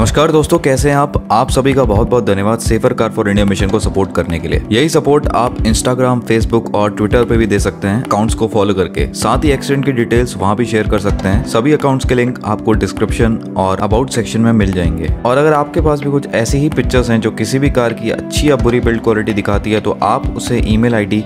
नमस्कार दोस्तों, कैसे हैं आप सभी का बहुत बहुत धन्यवाद safer car for India mission को सपोर्ट करने के लिए। यही सपोर्ट आप इंस्टाग्राम, फेसबुक और ट्विटर पे भी दे सकते हैं अकाउंट्स को फॉलो करके। साथ ही एक्सीडेंट की डिटेल्स वहां भी शेयर कर सकते हैं। सभी अकाउंट्स के लिंक आपको डिस्क्रिप्शन और अबाउट सेक्शन में मिल जाएंगे। और अगर आपके पास भी कुछ ऐसी ही पिक्चर्स हैं जो किसी भी कार की अच्छी या बुरी बिल्ड क्वालिटी दिखाती है, तो आप उसे ईमेल आईडी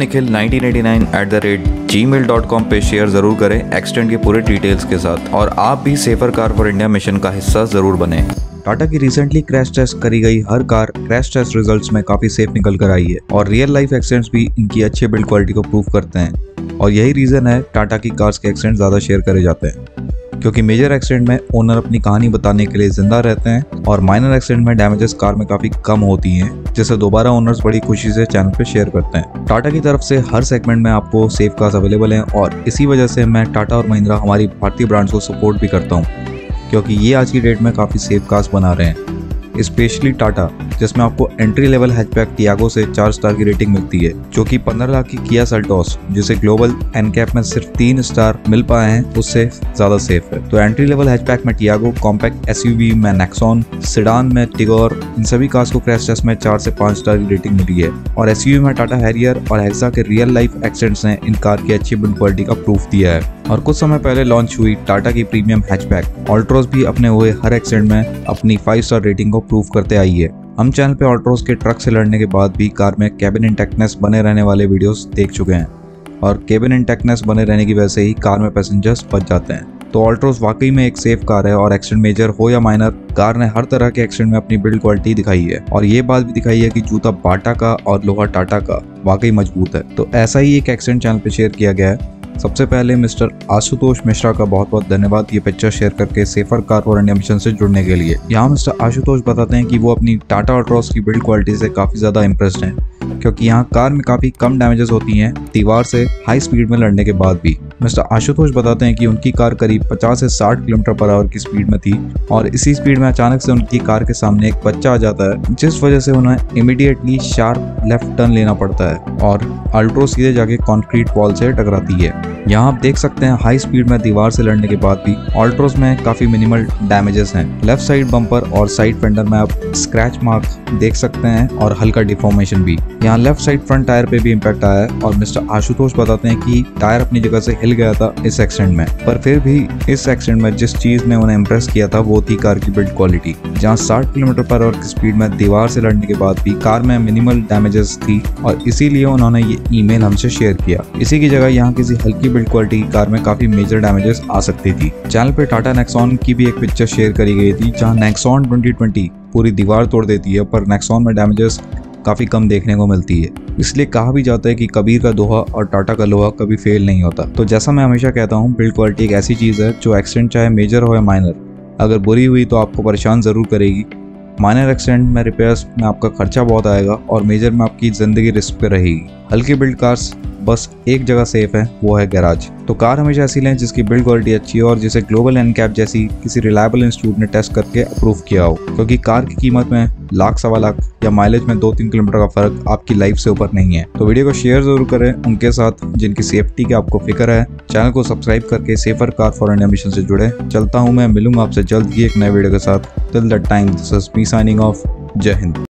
rananikhil1989@gmail.com पे शेयर जरूर करें एक्सीडेंट की पूरे डिटेल्स के साथ। और आप भी safer car for India mission का हिस्सा जरूर बने। टाटा की रिसेंटली क्रैश टेस्ट करी गई हर कार क्रैश टेस्ट रिजल्ट्स में काफी सेफ निकल कर आई है और रियल लाइफ एक्सीडेंट्स भी इनकी अच्छी बिल्ड क्वालिटी को प्रूव करते हैं। और यही रीजन है टाटा की कार्स के एक्सीडेंट ज्यादा शेयर करे जाते हैं, क्योंकि मेजर एक्सीडेंट में ओनर अपनी कहानी बताने के लिए जिंदा रहते हैं और माइनर एक्सीडेंट में डैमेजेस कार में काफी कम होती हैं, जिसे दोबारा ओनर्स बड़ी खुशी से चैनल पे शेयर करते हैं। टाटा की तरफ से हर सेगमेंट में आपको सेफ कार्स अवेलेबल हैं और इसी वजह से मैं टाटा और महिंद्रा हमारी भारतीय ब्रांड्स को सपोर्ट भी करता हूँ, क्योंकि ये आज की डेट में काफी सेफ कार्स बना रहे हैं। स्पेशली टाटा, जिसमें आपको एंट्री लेवल हैचबैक टियागो से 4 स्टार की रेटिंग मिलती है, जो कि 15 लाख की किया सेल्टोस, जिसे ग्लोबल एनकैप में सिर्फ 3 स्टार मिल पाए हैं, उससे ज्यादा सेफ है। तो एंट्री लेवल हैचबैक में टियागो, कॉम्पैक्ट एसयूवी में नेक्सॉन, सेडान में टिगोर, इन सभी कार्स को क्रैश टेस्ट में 4 से 5 स्टार की रेटिंग मिली है। और एसयूवी में टाटा हैरियर और हेक्सा के रियल लाइफ एक्सीडेंट्स ने इन कार की अच्छी बिल्ड क्वालिटी का प्रूफ दिया है। और कुछ समय पहले लॉन्च हुई टाटा की प्रीमियम हैचबैक ऑल्ट्रोज भी अपने हुए हर एक्सीडेंट में अपनी 5 स्टार रेटिंग को प्रूव करते आई है। हम चैनल पे ऑल्ट्रोज के ट्रक से लड़ने के बाद भी कार में कैबिन इंटैक्टनेस बने रहने वाले वीडियोस देख चुके हैं और कैबिन इंटैक्टनेस बने रहने की वजह से ही कार में पैसेंजर्स बच जाते हैं। तो ऑल्ट्रोज वाकई में एक सेफ कार है और एक्सीडेंट मेजर हो या माइनर, कार ने हर तरह के एक्सीडेंट में अपनी बिल्ड क्वालिटी दिखाई है। और ये बात भी दिखाई है कि जूता बाटा का और लोहा टाटा का वाकई मजबूत है। तो ऐसा ही एक एक्सीडेंट चैनल पे शेयर किया गया है। सबसे पहले मिस्टर आशुतोष मिश्रा का बहुत बहुत धन्यवाद ये पिक्चर शेयर करके safer car for India mission से जुड़ने के लिए। यहाँ मिस्टर आशुतोष बताते हैं कि वो अपनी टाटा ऑल्ट्रोज की बिल्ड क्वालिटी से काफी ज्यादा इम्प्रेस्ड हैं, क्योंकि यहाँ कार में काफी कम डैमेजेस होती हैं दीवार से हाई स्पीड में लड़ने के बाद भी। मिस्टर आशुतोष बताते हैं कि उनकी कार करीब 50 से 60 किलोमीटर/आवर की स्पीड में थी और इसी स्पीड में अचानक से उनकी कार के सामने एक बच्चा आ जाता है, जिस वजह से उन्हें इमीडिएटली शार्प लेफ्ट टर्न लेना पड़ता है और ऑल्ट्रो सीधे जाके कंक्रीट वॉल से टकराती है। यहाँ आप देख सकते हैं हाई स्पीड में दीवार से लड़ने के बाद भी ऑल्ट्रोज में काफी मिनिमल डैमेजेस हैं। लेफ्ट साइड बम्पर और साइड फेंडर में आप स्क्रैच मार्क देख सकते हैं और हल्का डिफॉर्मेशन भी। यहाँ लेफ्ट साइड फ्रंट टायर पे भी इम्पैक्ट आया है और मिस्टर आशुतोष बताते हैं कि टायर अपनी जगह से हिल गया था इस एक्सीडेंट में, पर फिर भी इस एक्सीडेंट में जिस चीज ने उन्हें इम्प्रेस किया था वो थी कार की बिल्ड क्वालिटी। जहाँ 60 किलोमीटर/आवर की स्पीड में दीवार से लड़ने के बाद भी कार में मिनिमल डैमेजेस थी और इसीलिए उन्होंने ये ईमेल हमसे शेयर किया। इसी की जगह यहाँ किसी हल्की बिल्ड क्वालिटी की कार में काफी मेजर डैमेजेस आ सकती थी। चैनल पे टाटा नेक्सॉन की भी एक पिक्चर शेयर करी गई थी, जहाँ नेक्सॉन 2020 पूरी दीवार तोड़ देती है, पर नेक्सॉन में डैमेजेस काफी कम देखने को मिलती है। इसलिए कहा भी जाता है कि कबीर का दोहा और टाटा का लोहा कभी फेल नहीं होता। तो जैसा मैं हमेशा कहता हूँ, बिल्ड क्वालिटी एक ऐसी चीज है जो एक्सीडेंट चाहे मेजर हो या माइनर, अगर बुरी हुई तो आपको परेशान जरूर करेगी। माइनर एक्सीडेंट में रिपेयर्स में आपका खर्चा बहुत आएगा और मेजर में आपकी जिंदगी रिस्क पे रहेगी। हल्की बिल्ड कार्स बस एक जगह सेफ है, वो है गैराज। तो कार हमेशा ऐसी लें जिसकी बिल्ड क्वालिटी अच्छी हो और जिसे ग्लोबल एनकैप जैसी किसी रिलायबल इंस्टीट्यूट ने टेस्ट करके अप्रूव किया हो, क्योंकि कार की कीमत में लाख सवा लाख या माइलेज में 2-3 किलोमीटर का फर्क आपकी लाइफ से ऊपर नहीं है। तो वीडियो को शेयर जरूर करें उनके साथ जिनकी सेफ्टी की आपको फिक्र है। चैनल को सब्सक्राइब करके safer car for India mission से जुड़े। चलता हूँ मैं, मिलूंगा आपसे जल्द ही एक नए वीडियो के साथ। Till that time, this is me signing off. जय हिंद।